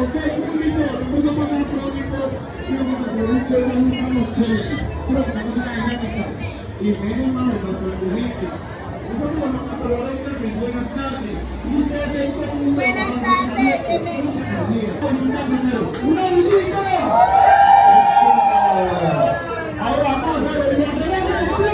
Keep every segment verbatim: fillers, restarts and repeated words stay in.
Ok, público, vamos a pasar crónicos y vamos a hacer un show de una noche. Pero tenemos una dinámica. Y menos mal, nuestra gente. Nosotros vamos a saludar a ustedes. Buenas tardes. Y ustedes en Comuna. Buenas tardes, bienvenidos. ¡Una visita! Ahora vamos a ver, ya se ve el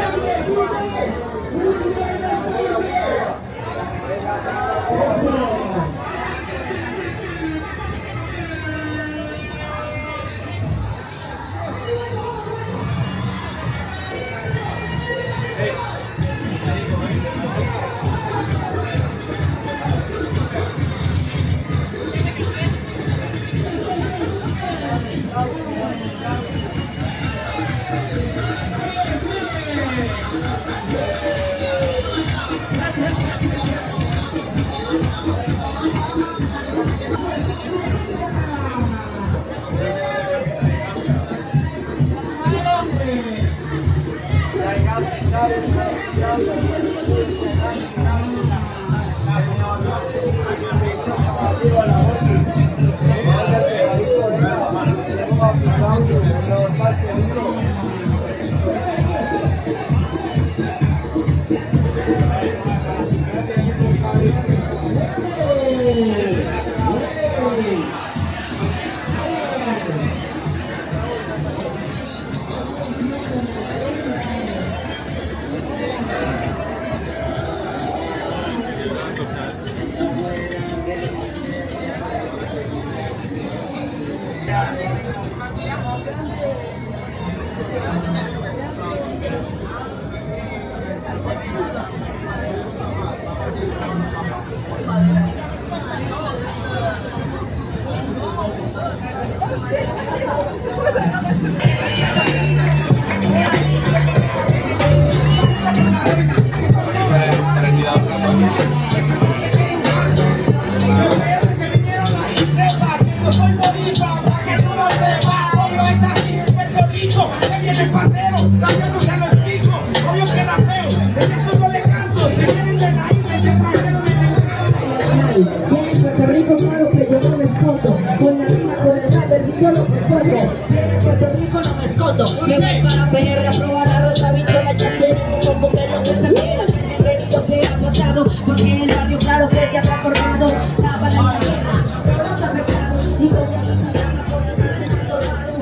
Me voy para P R a probar la rosa, bichola, chandera, como que lo que se quiera. He venido que ha pasado, porque el barrio claro que se ha transformado. La balanza guerra, no los ha pecado, y con la llama por el más en todo lado.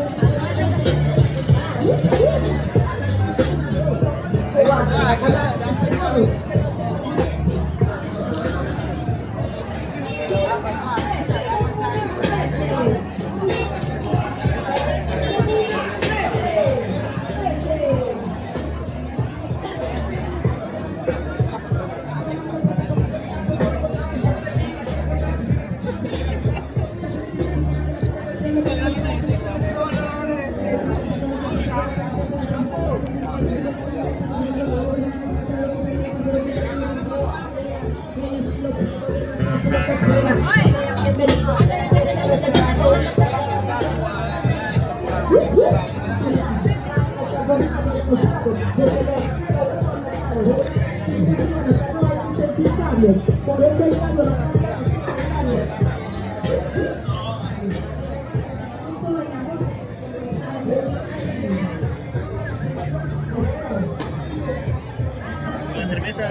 La cerveza.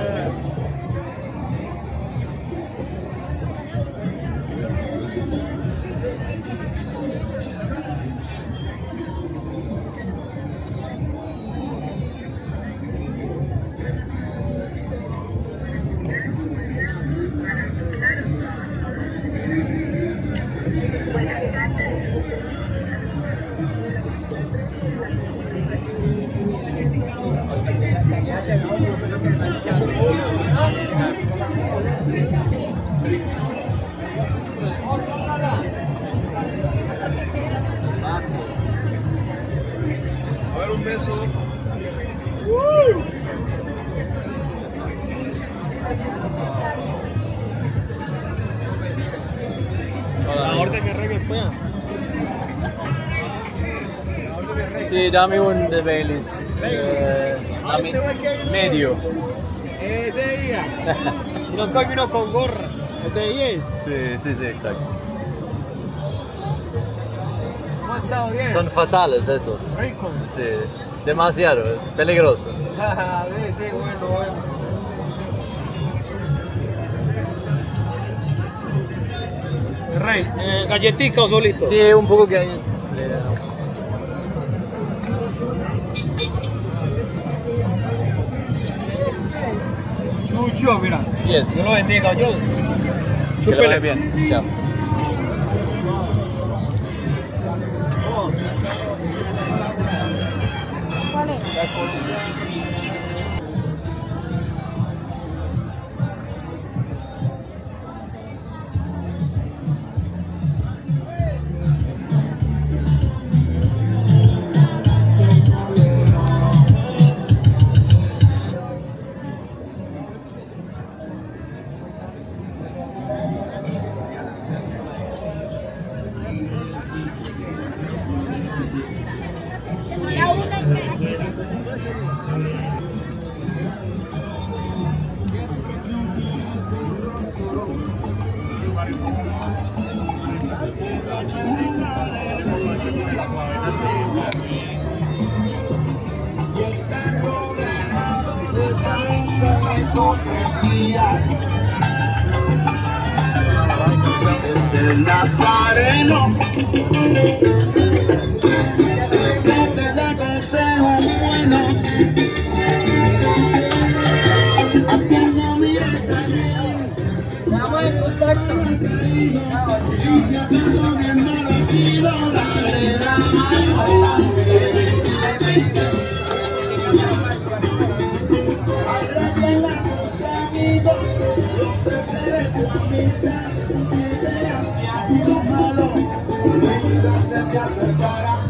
A ver, un beso. ¡Uh! La orden de reggae fue. Sí, dame un de Baileys. Eh, dame medio. Ese día. Si no vino con gorra. ¿El de diez? Sí, sí, sí, exacto. ¿Cómo has estado? Bien. Son fatales esos. Ricos. Sí, demasiado, es peligroso. Sí, sí, bueno, bueno. Rey, eh, ¿galletica o solito? Sí, un poco que hay. Sí. Chucho, mira. Yes. Dios lo bendiga, yo. Que le vaya bien. Chao. ¿Cuál es? La una y media. Es el nazareno que te da consejos buenos. Aquí no mires a mí. Y si acaso bien merecido, dale la mano. Habla con la sus amigos, los de tu amistad. Malo, me ayudaste a acercar a